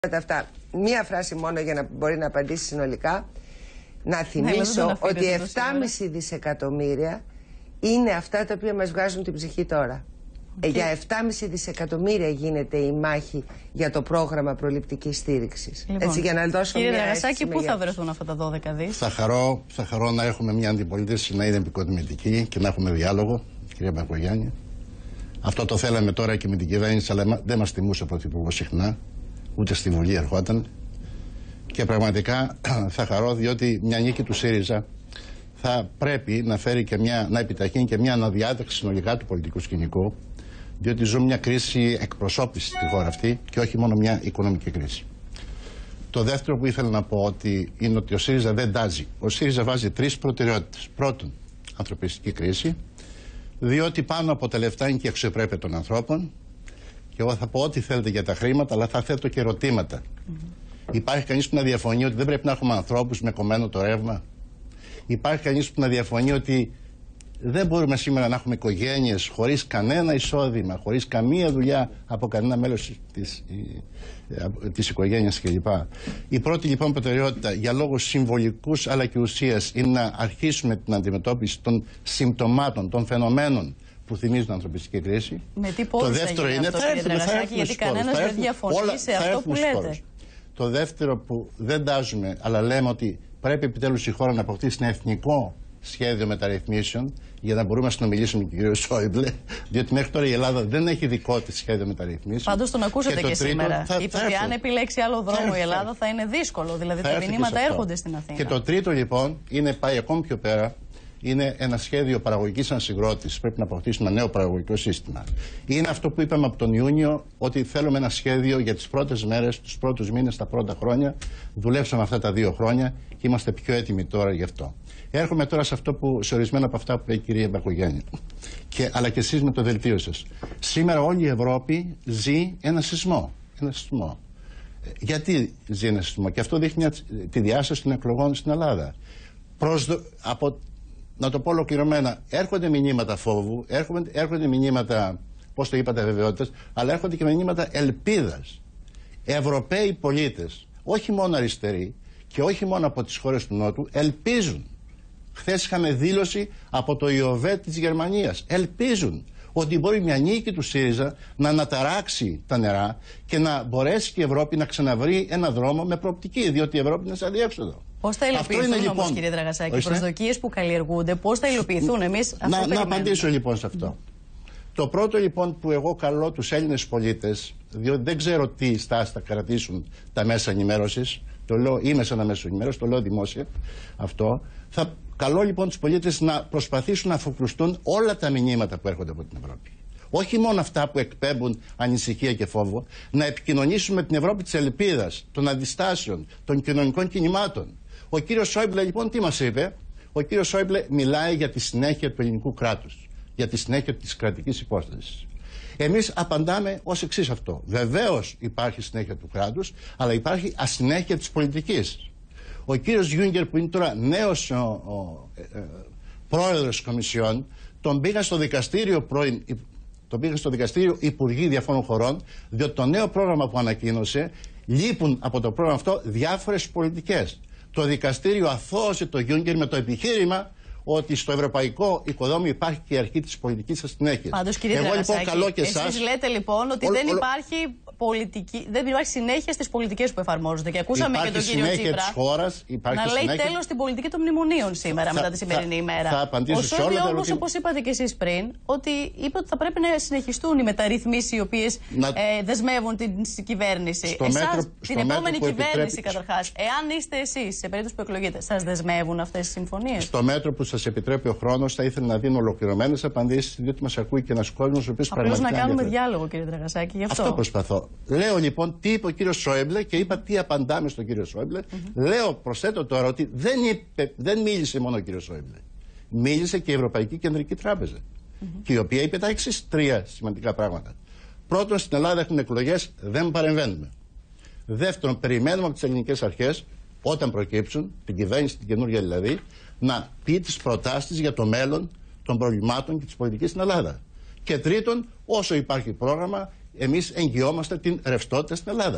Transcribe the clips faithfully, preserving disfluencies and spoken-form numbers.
Αυτά. Μία φράση μόνο για να μπορεί να απαντήσει συνολικά. Να θυμίσω ναι, ότι επτά κόμμα πέντε δισεκατομμύρια είναι αυτά τα οποία μας βγάζουν την ψυχή τώρα. Okay. Για επτά κόμμα πέντε δισεκατομμύρια γίνεται η μάχη για το πρόγραμμα προληπτικής στήριξης. Λοιπόν, έτσι, για να δώσω κύριε μια Δραγασάκη, πού θα βρεθούν αυτά τα δώδεκα δις? Θα χαρώ, θα χαρώ να έχουμε μια αντιπολίτευση να είναι επικοδομητική και να έχουμε διάλογο, κυρία Μπακογιάννη. Αυτό το θέλαμε τώρα και με την κυβέρνηση, αλλά δεν μας τιμούσε ο Πρωθυπουργός συχνά. Ούτε στη Βουλή ερχόταν. Και πραγματικά θα χαρώ, διότι μια νίκη του ΣΥΡΙΖΑ θα πρέπει να φέρει και μια, να επιταχύνει και μια αναδιάταξη συνολικά του πολιτικού σκηνικού, διότι ζούμε μια κρίση εκπροσώπησης στη χώρα αυτή και όχι μόνο μια οικονομική κρίση. Το δεύτερο που ήθελα να πω ότι είναι ότι ο ΣΥΡΙΖΑ δεν τάζει. Ο ΣΥΡΙΖΑ βάζει τρεις προτεραιότητες. Πρώτον, ανθρωπιστική κρίση, διότι πάνω από τα λεφτά είναι και η αξιοπρέπεια των ανθρώπων. Και εγώ θα πω ό,τι θέλετε για τα χρήματα, αλλά θα θέτω και ερωτήματα. Mm-hmm. Υπάρχει κανείς που να διαφωνεί ότι δεν πρέπει να έχουμε ανθρώπους με κομμένο το ρεύμα? Υπάρχει κανείς που να διαφωνεί ότι δεν μπορούμε σήμερα να έχουμε οικογένειες χωρίς κανένα εισόδημα, χωρίς καμία δουλειά από κανένα μέλος της, της οικογένειας κλπ. Η πρώτη λοιπόν προτεραιότητα για λόγους συμβολικούς αλλά και ουσίας είναι να αρχίσουμε την αντιμετώπιση των συμπτωμάτων, των φαινομένων που θυμίζουν την ανθρωπιστική κρίση. Με τι πόρους θα γίνει αυτό, κύριε Δραγασάκη, γιατί κανένας δεν διαφωνεί όλα, σε αυτό που λέτε. Πόρους. Το δεύτερο που δεν τάζουμε, αλλά λέμε ότι πρέπει επιτέλους η χώρα να αποκτήσει ένα εθνικό σχέδιο μεταρρυθμίσεων για να μπορούμε να συνομιλήσουμε με τον κύριο Σόιμπλε, διότι μέχρι τώρα η Ελλάδα δεν έχει δικό της σχέδιο μεταρρυθμίσεων. Πάντως τον ακούσατε και, και σήμερα. Θα, Είπε θα ότι αν επιλέξει άλλο δρόμο θα, η Ελλάδα θα είναι δύσκολο, δηλαδή τα μηνύματα έρχονται στην Αθήνα. Και το τρίτο λοιπόν είναι πάει ακόμη πιο πέρα. Είναι ένα σχέδιο παραγωγικής ανασυγκρότησης. Πρέπει να αποκτήσουμε ένα νέο παραγωγικό σύστημα. Είναι αυτό που είπαμε από τον Ιούνιο, ότι θέλουμε ένα σχέδιο για τις πρώτες μέρες, τους πρώτους μήνες, τα πρώτα χρόνια. Δουλέψαμε αυτά τα δύο χρόνια και είμαστε πιο έτοιμοι τώρα γι' αυτό. Έρχομαι τώρα σε αυτό που, σε ορισμένα από αυτά που είπε η κυρία Μπακογιάννη. Και, αλλά και εσείς με το δελτίο σας. Σήμερα όλη η Ευρώπη ζει ένα σεισμό. Ένα σεισμό. Γιατί ζει ένα σεισμό? Και αυτό δείχνει τη διάσταση των εκλογών στην Ελλάδα. Προσδο... Από... Να το πω ολοκληρωμένα, έρχονται μηνύματα φόβου, έρχονται, έρχονται μηνύματα, πώς το είπατε, βεβαιότητας, αλλά έρχονται και μηνύματα ελπίδας. Ευρωπαίοι πολίτες, όχι μόνο αριστεροί και όχι μόνο από τις χώρες του Νότου, ελπίζουν. Χθες είχαμε δήλωση από το ΙΟΒΕ της Γερμανίας. Ελπίζουν ότι μπορεί μια νίκη του ΣΥΡΙΖΑ να αναταράξει τα νερά και να μπορέσει και η Ευρώπη να ξαναβρει ένα δρόμο με προοπτική, διότι η Ευρώπη είναι σαν διέξοδο. Πώς θα υλοποιηθούν όμως, λοιπόν, κύριε Δραγασάκη, οι προσδοκίες που καλλιεργούνται, πώς θα υλοποιηθούν? Εμείς αυτό να, να απαντήσω λοιπόν σε αυτό. Mm. Το πρώτο λοιπόν που εγώ καλώ τους Έλληνες πολίτες, διότι δεν ξέρω τι στάση θα κρατήσουν τα μέσα ενημέρωσης, το λέω, είμαι σε ένα μέσο ενημέρωση, το λέω δημόσια αυτό, θα καλώ λοιπόν τους πολίτες να προσπαθήσουν να αφοκρουστούν όλα τα μηνύματα που έρχονται από την Ευρώπη. Όχι μόνο αυτά που εκπέμπουν ανησυχία και φόβο, να επικοινωνήσουμε με την Ευρώπη της ελπίδας, των αντιστάσεων, των κοινωνικών κινημάτων. Ο κύριος Σόιμπλε λοιπόν τι μας είπε? Ο κύριος Σόιμπλε μιλάει για τη συνέχεια του ελληνικού κράτους, για τη συνέχεια της κρατικής υπόστασης. Εμείς απαντάμε ως εξής αυτό. Βεβαίως υπάρχει συνέχεια του κράτους, αλλά υπάρχει ασυνέχεια της πολιτικής. Ο κύριος Γιούγκερ, που είναι τώρα νέος ο, ο, ε, ε, πρόεδρος της Κομισιόν, τον πήγα στο δικαστήριο πρώην, τον πήγα στο δικαστήριο υπουργοί διαφόρων χωρών, διότι το νέο πρόγραμμα που ανακοίνωσε, λείπουν από το πρόγραμμα αυτό διάφορες πολιτικές. Το δικαστήριο αθώωσε το Γιούγκερ με το επιχείρημα ότι στο ευρωπαϊκό οικοδόμημα υπάρχει και η αρχή της πολιτικής ασυνέχειας. Πάντως, κύριε Δραγασάκη, εσείς λέτε λοιπόν ότι ο, δεν υπάρχει πολιτική, δεν υπάρχει συνέχεια στις πολιτικές που εφαρμόζονται. Και ακούσαμε υπάρχει και τον κύριο Τσίπρα της χώρας, να λέει συνέχεια... τέλος στην πολιτική των μνημονίων σήμερα, θα, μετά τη σημερινή θα, ημέρα. Θα απαντήσω ο σε όλα τα όμως, όπως είπατε και εσείς πριν, ότι είπε ότι θα πρέπει να συνεχιστούν οι μεταρρυθμίσεις οι οποίες να... ε, δεσμεύουν την κυβέρνηση. Στο Εσάς, μέτρο, την στο επόμενη κυβέρνηση επιτρέπει... καταρχάς, εάν είστε εσείς, σε περίπτωση που εκλογείτε, σας δεσμεύουν αυτές τις συμφωνίες? Στο μέτρο που σας επιτρέπει ο χρόνος, θα ήθελα να δίνω ολοκληρωμένες απαντήσεις, διότι μας ακούει και ένας κόσμος ο οποίος πραγματικά. Απλώς να κάνουμε διάλογο, κύριε Δραγασάκη, γι' αυτό. Αυτό προσπαθώ. Λέω λοιπόν τι είπε ο κύριος Σόιμπλε και είπα τι απαντάμε στον κύριο Σόιμπλε. Mm-hmm. Λέω, προσθέτω τώρα ότι δεν, είπε, δεν μίλησε μόνο ο κύριος Σόιμπλε. Μίλησε και η Ευρωπαϊκή Κεντρική Τράπεζα. Mm-hmm. Και η οποία είπε τα εξής τρία σημαντικά πράγματα. Πρώτον, στην Ελλάδα έχουν εκλογές, δεν παρεμβαίνουμε. Δεύτερον, περιμένουμε από τις ελληνικές αρχές, όταν προκύψουν, την κυβέρνηση, την καινούργια δηλαδή, να πει τις προτάσεις για το μέλλον των προβλημάτων και της πολιτικής στην Ελλάδα. Και τρίτον, όσο υπάρχει πρόγραμμα, εμείς εγγυόμαστε την ρευστότητα στην Ελλάδα.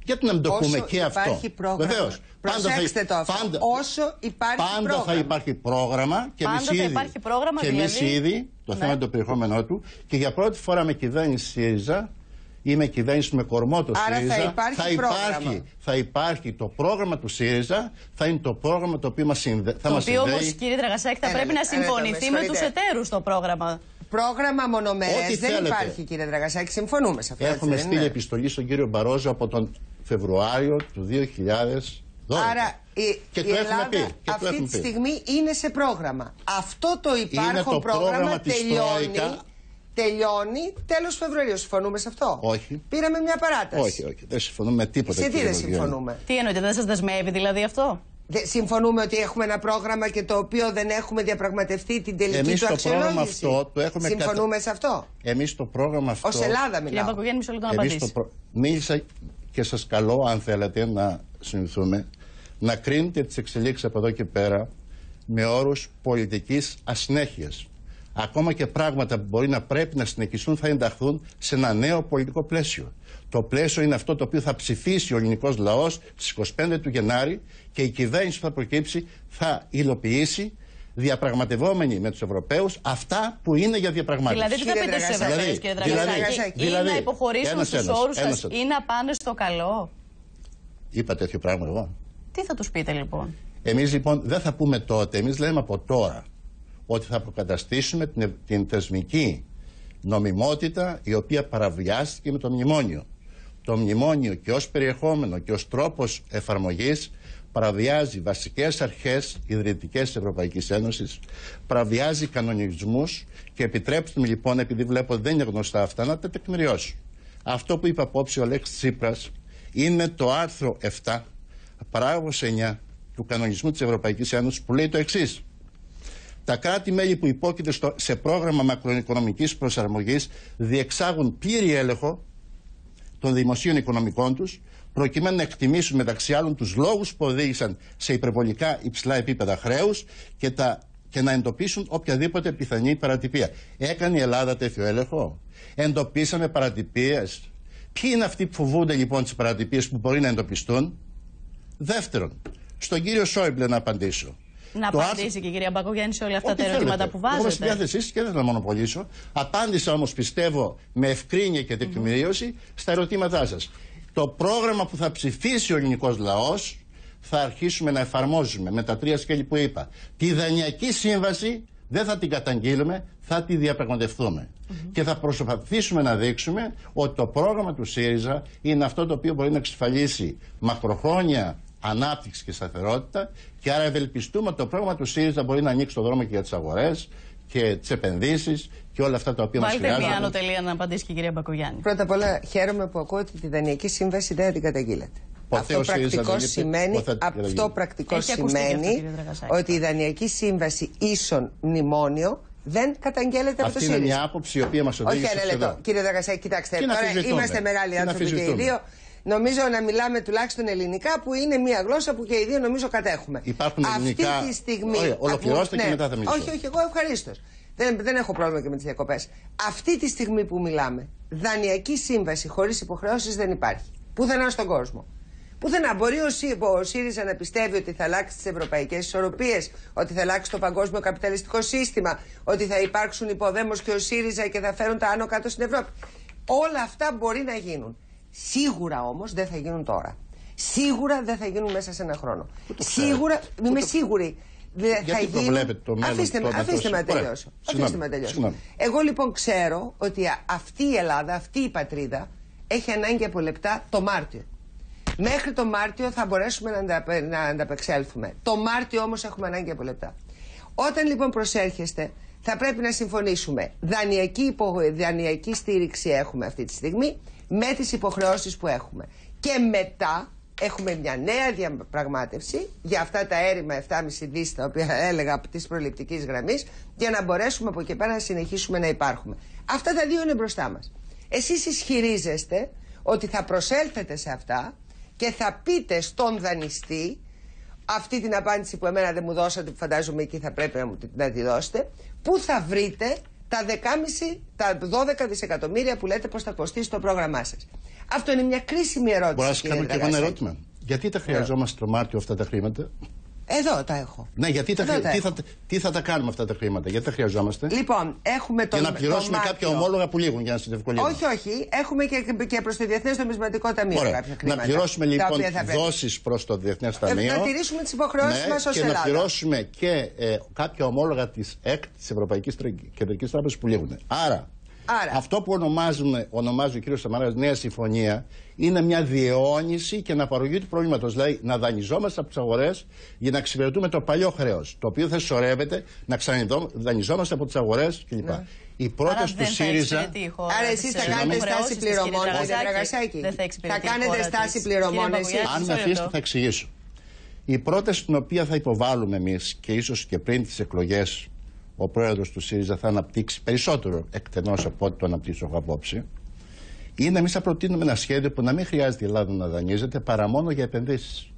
Γιατί να μην το πούμε και αυτό. Υπάρχει πρόγραμμα. Βεβαίως. Προσέξτε το αυτό. Πάντα, όσο υπάρχει πάντα πρόγραμμα. θα υπάρχει πρόγραμμα και εμείς ήδη, υπάρχει πρόγραμμα, και εμείς δηλαδή... ήδη το ναι. θέμα είναι το περιεχόμενό του και για πρώτη φορά με κυβέρνηση ΣΥΡΙΖΑ ή με κυβέρνηση με κορμό το Άρα ΣΥΡΙΖΑ θα υπάρχει, θα, υπάρχει, θα υπάρχει το πρόγραμμα του ΣΥΡΙΖΑ, θα είναι το πρόγραμμα το οποίο μας συνδε... θα το μας οποίο συνδέει. όμως, κύριε Δραγασάκη, θα ένα, πρέπει να συμφωνηθεί ένα, με τους εταίρους το πρόγραμμα. Πρόγραμμα μονομερές δεν θέλετε. υπάρχει, κύριε Δραγασάκη, συμφωνούμε σε αυτό. Έχουμε έτσι, στείλει είναι. επιστολή στον κύριο Μπαρόζο από τον Φεβρουάριο του δύο χιλιάδες δώδεκα. Άρα η, και η το Ελλάδα έχουμε πει, και αυτή το τη στιγμή είναι σε πρόγραμμα. Αυτό το υπάρχον το πρόγραμμα, πρόγραμμα τελειώνει, Τρόικα. τελειώνει τέλος Φεβρουαρίου. Συμφωνούμε σε αυτό? Όχι. Πήραμε μια παράταση. Όχι, όχι. Δεν συμφωνούμε με τίποτα. Σε τι δεν συμφωνούμε? Τι εννοείτε, δεν σας δεσμεύει δηλαδή αυτό? Δε, συμφωνούμε ότι έχουμε ένα πρόγραμμα και το οποίο δεν έχουμε διαπραγματευτεί την τελική Εμείς του το αξιολόγηση. πρόγραμμα αυτό το έχουμε Συμφωνούμε κατα... σε αυτό? Εμείς το πρόγραμμα αυτό... Ως Ελλάδα Κύριε μιλάω. Μπακογιάννη, μισό λεπτό να Εμείς απαντήσει. το προ... Μίλησα και σας καλώ, αν θέλετε, να συνηθούμε να κρίνετε τις εξελίξεις από εδώ και πέρα με όρους πολιτικής ασυνέχειας. Ακόμα και πράγματα που μπορεί να πρέπει να συνεχιστούν θα ενταχθούν σε ένα νέο πολιτικό πλαίσιο. Το πλαίσιο είναι αυτό το οποίο θα ψηφίσει ο ελληνικός λαός στις είκοσι πέντε του Γενάρη και η κυβέρνηση που θα προκύψει θα υλοποιήσει διαπραγματευόμενοι με τους Ευρωπαίους αυτά που είναι για διαπραγμάτευση. Δηλαδή τι θα πείτε στους Ευρωπαίους, κύριε Δραγασάκη? Ή δηλαδή, να υποχωρήσουν στους ένας, όρους ένας, σας ένας. ή να πάνε στο καλό? Είπα τέτοιο πράγμα εγώ? Τι θα τους πείτε λοιπόν? Εμείς λοιπόν δεν θα πούμε τότε, εμείς λέμε από τώρα ότι θα αποκαταστήσουμε την, την θεσμική νομιμότητα η οποία παραβιάστηκε με το μνημόνιο. Το μνημόνιο και ως περιεχόμενο και ως τρόπος εφαρμογής παραβιάζει βασικές αρχές ιδρυτικές της Ευρωπαϊκής Ένωσης, παραβιάζει κανονισμούς και επιτρέψτε μου λοιπόν, επειδή βλέπω ότι δεν είναι γνωστά αυτά, να τα τεκμηριώσω. Αυτό που είπε απόψε ο Αλέξης Τσίπρας είναι το άρθρο επτά, παράγραφος εννιά του κανονισμού της Ευρωπαϊκής Ένωσης που λέει το εξής. Τα κράτη-μέλη που υπόκειται στο, σε πρόγραμμα μακροοικονομικής προσαρμογής διεξάγουν πλήρη έλεγχο των δημοσίων οικονομικών τους, προκειμένου να εκτιμήσουν μεταξύ άλλων τους λόγους που οδήγησαν σε υπερβολικά υψηλά επίπεδα χρέους και, τα, και να εντοπίσουν οποιαδήποτε πιθανή παρατυπία. Έκανε η Ελλάδα τέτοιο έλεγχο? Εντοπίσαμε παρατυπίες? Ποιοι είναι αυτοί που φοβούνται λοιπόν τις παρατυπίες που μπορεί να εντοπιστούν? Δεύτερον, στον κύριο Σόιμπλε να απαντήσω. Να το απαντήσει άρθρο... και η κυρία Μπακογιάννη σε όλα αυτά Ό,τι τα ερωτήματα θέλετε. που βάζετε. Εγώ στη διάθεσή σας και δεν θα μονοπολίσω. Απάντησα όμως πιστεύω με ευκρίνεια και τεκμηρίωση mm-hmm. στα ερωτήματά σας. Το πρόγραμμα που θα ψηφίσει ο ελληνικός λαός θα αρχίσουμε να εφαρμόζουμε με τα τρία σκέλη που είπα. Τη Δανειακή Σύμβαση δεν θα την καταγγείλουμε, θα τη διαπραγματευτούμε. Mm-hmm. Και θα προσπαθήσουμε να δείξουμε ότι το πρόγραμμα του ΣΥΡΙΖΑ είναι αυτό το οποίο μπορεί να εξασφαλίσει μακροχρόνια ανάπτυξη και σταθερότητα και άρα ευελπιστούμε ότι το πρόγραμμα του ΣΥΡΙΖΑ μπορεί να ανοίξει το δρόμο και για τις αγορές και τις επενδύσεις και όλα αυτά τα οποία μας χρειάζονται. Βάλτε μια ανωτελεία να απαντήσει και η κυρία Μπακογιάννη. Πρώτα απ' όλα χαίρομαι που ακούω ότι τη Δανειακή Σύμβαση δεν την καταγγείλετε. Ποτέ αυτό πρακτικό σημαίνει, αυτό πρακτικό σημαίνει ότι η Δανειακή Σύμβαση ίσον μνημόνιο δεν καταγγέλλεται από το ΣΥΡΙΖΑ. Αυτή είναι μια άποψη η οποία μας οδήγησε Όχι, ένα λεπτό. Κύριε Δραγασάκη, κοιτάξτε, τώρα είμαστε μεγάλοι άνθρωποι και οι δύο. Νομίζω να μιλάμε τουλάχιστον ελληνικά, που είναι μια γλώσσα που και οι δύο νομίζω κατέχουμε. Υπάρχουν ελληνικά. Αυτή τη στιγμή. Ωραία, ολοκληρώστε ναι, και μετά θα μιλήσω. Όχι, όχι, εγώ ευχαρίστως. Δεν, δεν έχω πρόβλημα και με τις διακοπές. Αυτή τη στιγμή που μιλάμε, Δανειακή Σύμβαση χωρίς υποχρεώσεις δεν υπάρχει. Πουθενά στον κόσμο. Πουθενά. Μπορεί ο, ΣΥ, ο ΣΥΡΙΖΑ να πιστεύει ότι θα αλλάξει τις ευρωπαϊκές ισορροπίες, ότι θα αλλάξει το παγκόσμιο καπιταλιστικό σύστημα, ότι θα υπάρξουν υποδέμος και ο ΣΥΡΙΖΑ και θα φέρουν τα άνω κάτω στην Ευρώπη. Όλα αυτά μπορεί να γίνουν. Σίγουρα όμως δεν θα γίνουν τώρα. Σίγουρα δεν θα γίνουν μέσα σε ένα χρόνο. Σίγουρα, είμαι σίγουρη. Γιατί θα γίνουν... προβλέπετε το μέλλον? Αφήστε, το αφήστε με να τελειώσω. Αφήστε με τελειώσω. Εγώ λοιπόν ξέρω ότι αυτή η Ελλάδα, αυτή η πατρίδα έχει ανάγκη από λεπτά το Μάρτιο. Μέχρι το Μάρτιο θα μπορέσουμε να, ανταπε... να ανταπεξέλθουμε. Το Μάρτιο όμως έχουμε ανάγκη από λεπτά. Όταν λοιπόν προσέρχεστε, θα πρέπει να συμφωνήσουμε. Δανειακή, υπο... Δανειακή στήριξη έχουμε αυτή τη στιγμή, με τις υποχρεώσεις που έχουμε. Και μετά έχουμε μια νέα διαπραγμάτευση για αυτά τα έρημα επτά κόμμα πέντε δις τα οποία έλεγα από της προληπτικής γραμμής, για να μπορέσουμε από εκεί πέρα να συνεχίσουμε να υπάρχουμε. Αυτά τα δύο είναι μπροστά μας. Εσείς ισχυρίζεστε ότι θα προσέλθετε σε αυτά και θα πείτε στον δανειστή αυτή την απάντηση που εμένα δεν μου δώσατε, που φαντάζομαι εκεί θα πρέπει να, μου, να τη δώσετε, πού θα βρείτε τα δεκάμισι, τα δώδεκα δισεκατομμύρια που λέτε πως θα κοστίσει το πρόγραμμά σας. Αυτό είναι μια κρίσιμη ερώτηση. Μπορώ να σας κάνω και εγώ ένα ερώτημα. Γιατί τα χρειαζόμαστε το Μάρτιο αυτά τα χρήματα? Εδώ τα έχω. Ναι, γιατί τα, τα τι, θα, τι θα τα κάνουμε αυτά τα χρήματα, γιατί τα χρειαζόμαστε? Λοιπόν, έχουμε τον. Για να πληρώσουμε κάποια ομόλογα που λήγουν, για να συνευκολύνουμε. Όχι, όχι. Έχουμε και, και προς το Διεθνές Νομισματικό Ταμείο Ωραία. κάποια χρήματα. Να πληρώσουμε λοιπόν δόσεις προς το Διεθνές Ταμείο. Να τηρήσουμε τις υποχρεώσεις ναι, μας ως και Ελλάδα. να πληρώσουμε και ε, κάποια ομόλογα της ΕΚΤ, της Ευρωπαϊκής Κεντρικής Τράπεζας, που λήγουν. Άρα, Άρα, αυτό που ονομάζουμε, ονομάζει ο κ. Σαμαράς Νέα Συμφωνία είναι μια διαιώνιση και αναπαραγωγή του προβλήματος. Δηλαδή να δανειζόμαστε από τις αγορές για να εξυπηρετούμε το παλιό χρέος, το οποίο θα συσσωρεύεται, να ξαναδανειζόμαστε από τις αγορές κλπ. Ναι. Η πρόταση του ΣΥΡΙΖΑ. Άρα εσείς θα κάνετε στάση πληρωμών, κύριε Δραγασάκη? Θα κάνετε στάση πληρωμών εσείς? Αν με αφήσετε θα εξηγήσω. Η πρόταση την οποία θα υποβάλουμε εμείς και ίσως και πριν τις εκλογές ο πρόεδρος του ΣΥΡΙΖΑ θα αναπτύξει περισσότερο εκτενώς από ό,τι το αναπτύσσω εγώ απόψε, είναι εμείς θα προτείνουμε ένα σχέδιο που να μην χρειάζεται η Ελλάδα να δανείζεται παρά μόνο για επενδύσεις.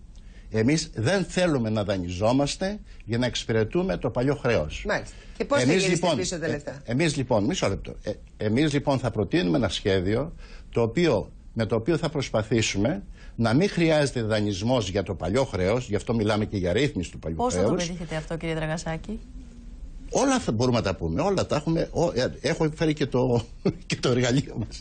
Εμείς δεν θέλουμε να δανειζόμαστε για να εξυπηρετούμε το παλιό χρέος. Μάλιστα. Και πώς εμείς, θα γυρίσετε λοιπόν, πίσω τα λεφτά? Ε, εμείς λοιπόν, μισό λεπτό. Ε, εμείς λοιπόν θα προτείνουμε ένα σχέδιο το οποίο, με το οποίο θα προσπαθήσουμε να μην χρειάζεται δανεισμός για το παλιό χρέος, γι' αυτό μιλάμε και για ρύθμιση του παλιού πώς χρέους. Πώς θα το πετύχετε αυτό, κύριε Δραγασάκη? Όλα θα μπορούμε να τα πούμε. Όλα τα έχουμε. Έχω φέρει και το, και το εργαλείο μας.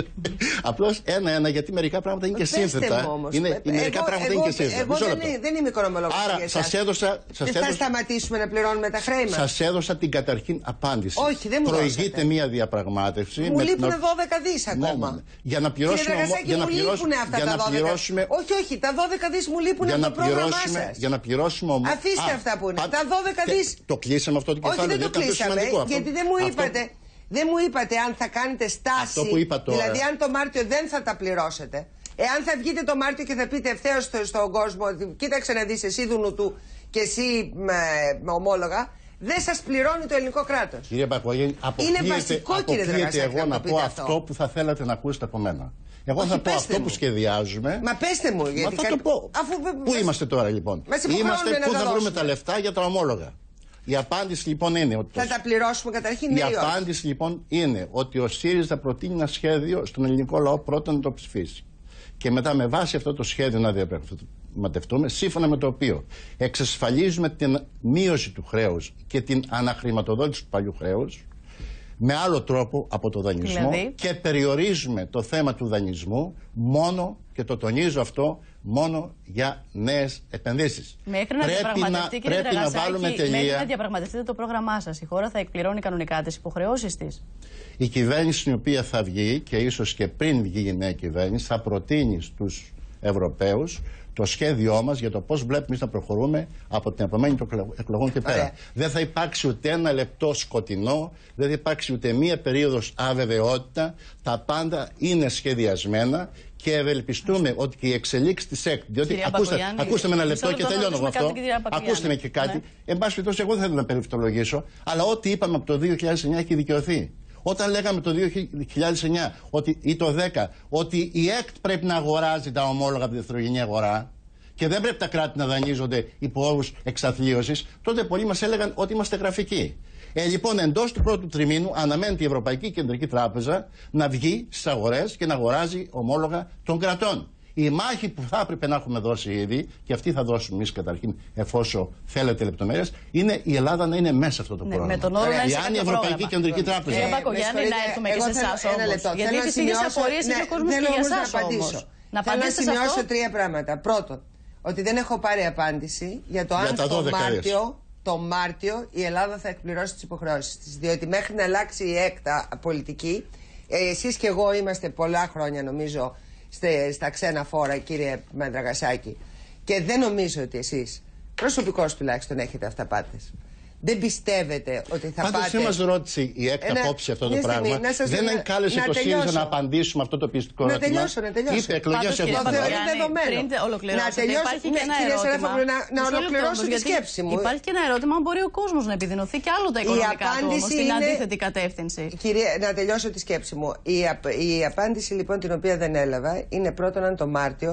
Απλώς ένα-ένα, γιατί μερικά πράγματα είναι και σύνθετα. Είναι, εγώ, μερικά εγώ, πράγματα εγώ, είναι και σύνθετα. Εγώ δεν, δεν είμαι οικονομολόγος. Άρα σας έδωσα. Σας δεν έδωσα, θα σταματήσουμε να πληρώνουμε τα χρέη μας? Σας έδωσα την καταρχήν απάντηση. Όχι, δεν μου Προηγείται δώσατε. μια διαπραγμάτευση. Μου λείπουν δώδεκα δις ακόμα. Ναι, ναι. Για να πληρώσουμε. Για να πληρώσουμε αυτά τα δώδεκα. Όχι, όχι, τα δώδεκα δις μου λείπουν από το πρόγραμμά σας. Για να πληρώσουμε όμως. Αφήστε αυτά που είναι. Τα δώδεκα δις. Το κλείσαμε αυτό το κεφάλαιο. Όχι, δεν το κλείσαμε. Γιατί δεν μου είπατε, αυτό... δεν μου είπατε αν θα κάνετε στάση. Αυτό που είπα τώρα. Δηλαδή, αν το Μάρτιο δεν θα τα πληρώσετε. Εάν θα βγείτε το Μάρτιο και θα πείτε ευθέως στο, στον κόσμο, κοίταξε να δεις εσύ δούνου του και εσύ με, με ομόλογα, δεν σας πληρώνει το ελληνικό κράτος. Κύριε Μπακογέννη, είναι βασικό, κύριε Δραγασάκη, εγώ να, να πω αυτό. αυτό που θα θέλατε να ακούσετε από μένα. Εγώ Όχι, θα πω αυτό μου. που σχεδιάζουμε. Μα πέστε μου, γιατί. Μα θα το πω. Αφού... Πού μας... είμαστε τώρα λοιπόν? Είμαστε πού θα βρούμε τα λεφτά για τα ομόλογα. Η απάντηση λοιπόν είναι ότι. Θα τα πληρώσουμε καταρχήν. Η απάντηση λοιπόν είναι ότι ο ΣΥΡΙΖΑ προτείνει ένα σχέδιο στον ελληνικό λαό πρώτα να το ψηφίσει. Και μετά με βάση αυτό το σχέδιο να διαπραγματευτούμε, σύμφωνα με το οποίο εξασφαλίζουμε την μείωση του χρέους και την αναχρηματοδότηση του παλιού χρέους με άλλο τρόπο από το δανεισμό, δηλαδή, και περιορίζουμε το θέμα του δανεισμού μόνο, και το τονίζω αυτό, μόνο για νέες επενδύσεις. Μέχρι να, πρέπει να, πρέπει να βάλουμε τελεία. Μέχρι να διαπραγματευτείτε το πρόγραμμά σας, η χώρα θα εκπληρώνει κανονικά τις υποχρεώσεις της? Η κυβέρνηση η οποία θα βγει, και ίσως και πριν βγει η νέα κυβέρνηση, θα προτείνει στους Ευρωπαίους το σχέδιό μας για το πώς βλέπουμε εμείς να προχωρούμε από την επομένη των εκλογών και πέρα. Ωραία. Δεν θα υπάρξει ούτε ένα λεπτό σκοτεινό, δεν θα υπάρξει ούτε μία περίοδος αβεβαιότητα. Τα πάντα είναι σχεδιασμένα και ευελπιστούμε mm. ότι και η εξελίξη της ΕΚΤ. Διότι ακούστε, ακούστε με ένα λεπτό και τελειώνω με αυτό. Ακούστε με και κάτι. Ναι. Εν πάση περιπτώσει, εγώ δεν θέλω να περιφτολογήσω, αλλά ό,τι είπαμε από το δύο χιλιάδες εννιά έχει δικαιωθεί. Όταν λέγαμε το δύο χιλιάδες εννιά ότι, ή το δέκα ότι η ΕΚΤ πρέπει να αγοράζει τα ομόλογα από τη δευτερογενή αγορά και δεν πρέπει τα κράτη να δανείζονται υπό όρους εξαθλίωσης, τότε πολλοί μας έλεγαν ότι είμαστε γραφικοί. Ε, λοιπόν, εντός του πρώτου τριμήνου αναμένεται η Ευρωπαϊκή Κεντρική Τράπεζα να βγει στις αγορές και να αγοράζει ομόλογα των κρατών. Η μάχη που θα έπρεπε να έχουμε δώσει ήδη, και αυτή θα δώσουμε εμείς καταρχήν, εφόσον θέλετε λεπτομέρειες, είναι η Ελλάδα να είναι μέσα σε αυτό το πρόγραμμα. Ναι, με τον όρο να είσαι η Ευρωπαϊκή Κεντρική Τράπεζα. Κύριε Μπακογιάννη, να έρθουμε και σε εσάς όμως. Γιατί τις ίδιες απορίες έχει ο κόσμος και για εσάς όμως. Να απαντήσω. Θέλω να σημειώσω τρία πράγματα. Πρώτον, ότι δεν έχω πάρει απάντηση για το αν το Μάρτιο, το Μάρτιο η Ελλάδα θα εκπληρώσει τις υποχρεώσεις της. Διότι μέχρι να αλλάξει η ΕΚΤΑ πολιτική, εσείς και εγώ είμαστε πολλά χρόνια νομίζω στα ξένα φόρα, κύριε Δραγασάκη, και δεν νομίζω ότι εσείς προσωπικώς τουλάχιστον έχετε αυταπάτες. Δεν πιστεύετε ότι θα Πάντως πάτε. δεν μας ρώτησε η ΕΚΤ απόψε αυτό το πράγμα. Στιγμή, δεν να, κάλεσε το ΣΥΡΙΖΑ να απαντήσουμε αυτό το πιστικό ερώτημα. Να τελειώσω, να τελειώσω. Είπε εκλογές έχουν. Το θεωρεί δεδομένο. Να τελειώσω. Υπάρχει και ένα ερώτημα. Να, να ολοκληρώσω τη σκέψη μου. Υπάρχει και ένα ερώτημα αν μπορεί ο κόσμος να επιδεινωθεί και άλλο τα οικονομικά του όμως, στην αντίθετη κατεύθυνση. Κυρία, να τελειώσω τη σκέψη μου. Η, η απάντηση λοιπόν την οποία δεν έλαβα είναι πρώτον αν το Μάρτιο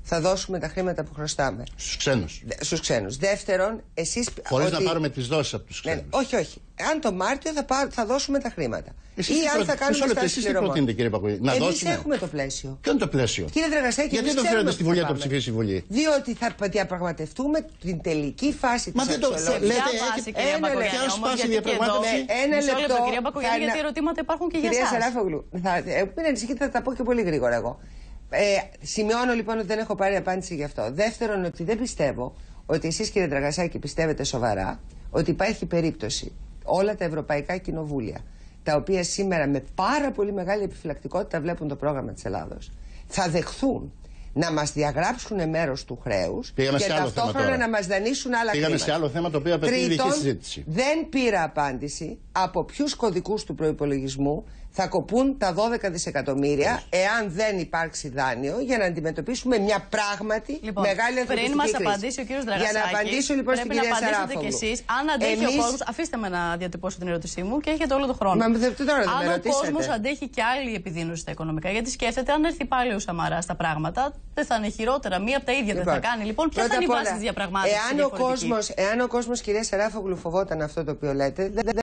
θα δώσουμε τα χρήματα που χρωστάμε. Στους ξένους. Στους ξένους. Δεύτερον, εσείς. Χωρίς ότι... να πάρουμε τις δόσεις από τους ξένους. Ναι, όχι, όχι. Αν το Μάρτιο θα, πά... θα δώσουμε τα χρήματα. Εσείς ή αν προ... θα κάνουμε στάση εσείς τι προτείνετε, κύριε Πακογιάννη? Να Εμείς δώσουμε. έχουμε το πλαίσιο. Ποιο είναι το πλαίσιο? Κύριε Δραγασάκη, γιατί το φέρετε στη Βουλή, το ψηφίσει η Βουλή? Διότι θα διαπραγματευτούμε την τελική φάση της αξιολόγησης. Μα δεν το λέτε, ένα λεπτό. Ποια σπάσει η διαπραγμάτευση? Ένα λεπτό. Κυρία Πακογιάννη, γιατί ερωτήματα υπάρχουν και για εσάς. Κυρία Σαράφογλου, μην ανησυχείτε, θα τα πω και πολύ γρήγορα εγώ. Ε, σημειώνω λοιπόν ότι δεν έχω πάρει απάντηση γι' αυτό. Δεύτερον, ότι δεν πιστεύω ότι εσείς, κύριε Δραγασάκη, πιστεύετε σοβαρά ότι υπάρχει περίπτωση όλα τα ευρωπαϊκά κοινοβούλια, τα οποία σήμερα με πάρα πολύ μεγάλη επιφυλακτικότητα βλέπουν το πρόγραμμα της Ελλάδος, θα δεχθούν να μας διαγράψουν μέρος του χρέους και ταυτόχρονα να μας δανείσουν άλλα Πήγαμε χρήματα. σε άλλο θέμα το οποίο απαιτεί ειδική συζήτηση. Δεν πήρα απάντηση από ποιους κωδικούς του προϋπολογισμού θα κοπούν τα δώδεκα δισεκατομμύρια εάν δεν υπάρξει δάνειο για να αντιμετωπίσουμε μια πράγματι λοιπόν, μεγάλη ανθρωπιστική πριν μας κρίση. απαντήσει ο κύριος Δραγασάκη, για να απαντήσω λοιπόν στην κυρία Σαράφογλου. Πρέπει να απαντήσετε κι εσείς. Αν αντέχει Εμείς... ο κόσμος, αφήστε με να διατυπώσω την ερώτησή μου και έχετε όλο τον χρόνο. Μα, δε, τώρα δεν αν με ο κόσμος αντέχει και άλλη επιδείνωση στα οικονομικά, γιατί σκέφτεται αν έρθει πάλι ο Σαμαράς στα πράγματα, δεν θα είναι χειρότερα. Μία από τα ίδια λοιπόν, δεν θα κάνει. Λοιπόν, ποια θα είναι η βάση της διαπραγμάτευσης? Εάν ο κόσμος, κυρία Σαράφογλου, φοβόταν αυτό το οποίο λέτε.